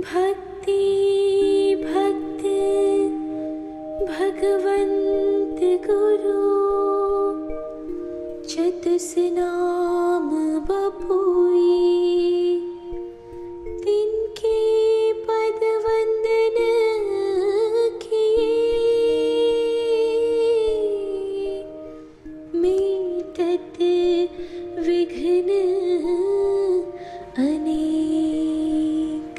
भक्ति भक्त भगवंत गुरु चतुस नाम बपुई तिनके पद वंदन किए मेटत विघ्न अनेक।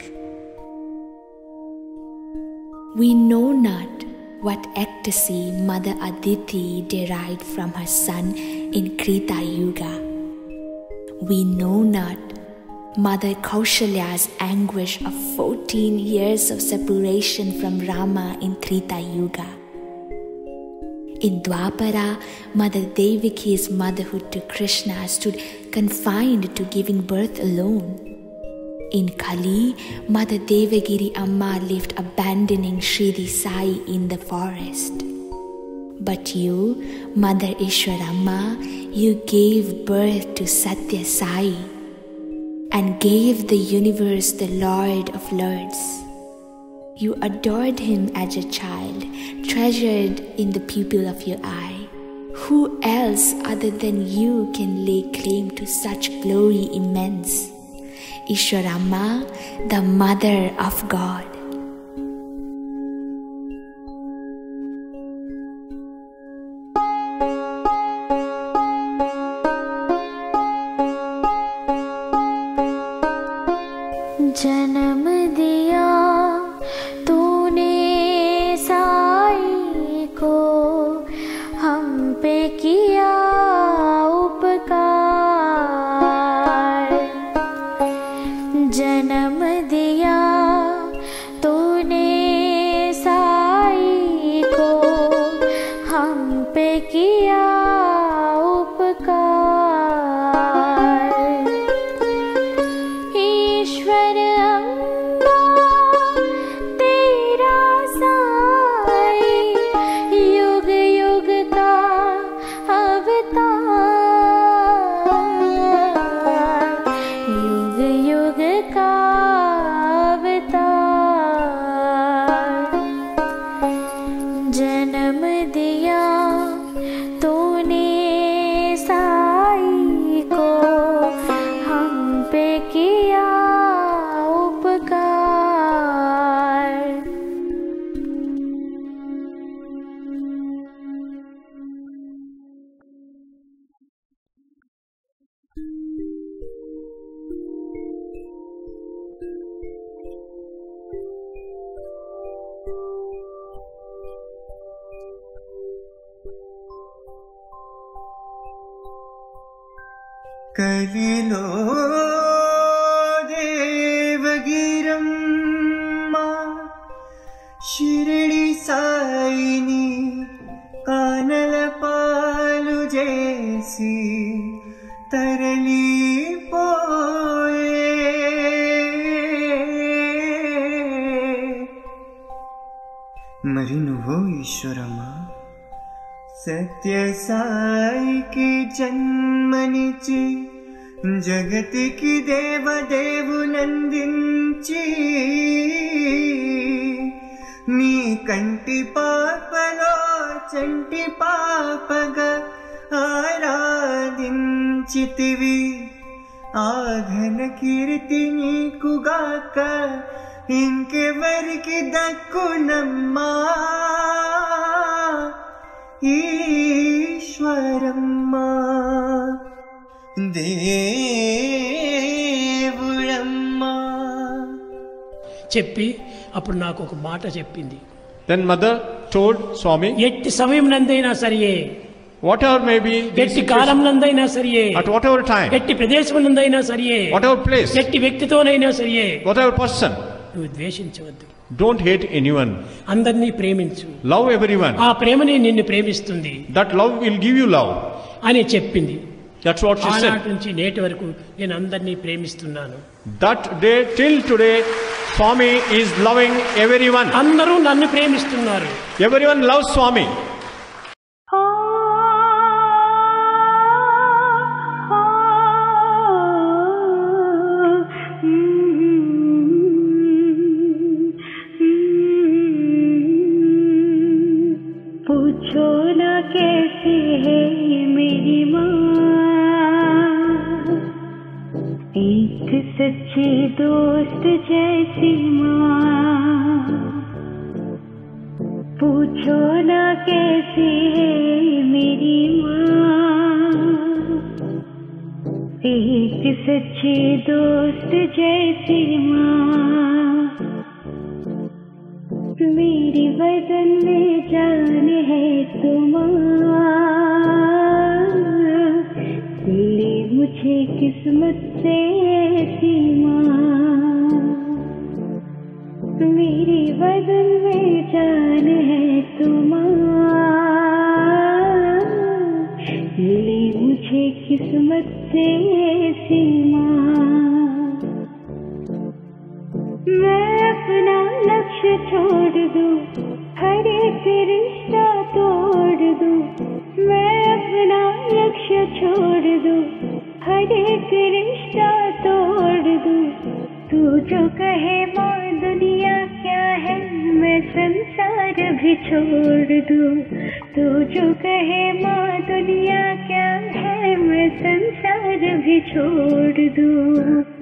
We know not what ecstasy Mother Aditi derived from her son in Krita Yuga. We know not Mother Kaushalya's anguish of 14 years of separation from Rama in Treta Yuga. In Dwapara, Mother Devaki's motherhood to Krishna stood confined to giving birth alone. In Kali, Mother Devagiri Amma lived abandoning Shridi Sai in the forest. But you, Mother Ishwaramma, you gave birth to Satya Sai and gave the universe the Lord of Lords. You adored him as a child, treasured in the pupil of your eye. Who else other than you can lay claim to such glory immense? Ishwaramma, the Mother of God. जन्म दिया तूने साई को, हम पे किया उपकार। जन्म दिया तूने साई को, हम पे किया उपकार। ईश्वर अम्मा तेरा साई, युग युग का अवतार, युग युग का अवतार। जन्म दिया तूने साई को, हम पे किया उपकार। कलिलो देवगिरम्मा शिरडी साईनी कानल पालु जैसी तरली पोए। మరి నువ్వో ఈశ్వరమ్మా सत्य साई की जन्मनिची जगति की देवदेवु नंदिंची नी कंटी पापलो चंटी पापग आराधिंचितिवी आघन कीर्ति नीकु गाक इंके वरकी दक्कुनम्मा ఈశ్వరమ్మా దేవుడమ్మా చెప్పి అప్పుడు నాకు ఒక మాట చెప్పింది. Then mother told Swami, ఎట్టి సమయం నందైనా సరియే, whatever may be, ఎట్టి కాలం నందైనా సరియే, at whatever time, ఎట్టి ప్రదేశం నందైనా సరియే, whatever place, ఎట్టి వ్యక్తితోనైనా సరియే, whatever person, నువ్వు ద్వేషించవద్దు. don't hate anyone. అందరినీ ప్రేమించు. Love everyone. ఆ ప్రేమనే నిన్ను ప్రేమిస్తుంది. That love will give you love. అని చెప్పింది. That's what she said. ఆనాటి నుంచి నేటి వరకు నేను అందరినీ ప్రేమిస్తున్నాను. That day till today, Swami is loving everyone. అందరూ నన్ను ప్రేమిస్తున్నారు. Everyone loves Swami. सच्ची दोस्त जैसी माँ, पूछो ना कैसी है मेरी माँ। एक सच्ची दोस्त जैसी माँ, मेरी बदन में जान है तुम्हारा। ले मुझे किस्मत से ऐसी माँ, मेरी बदन में जान है तुम्हारा। ले मुझे किस्मत से ऐसी माँ। मैं अपना लक्ष्य छोड़ दूं, हर एक रिश्ता तोड़ दूं। मैं अपना लक्ष्य छोड़ दूं, हर एक रिश्ता तोड़ दूं। तू जो कहे माँ दुनिया क्या है, मैं संसार भी छोड़ दूं। तू जो कहे माँ दुनिया क्या है, मैं संसार भी छोड़ दूं।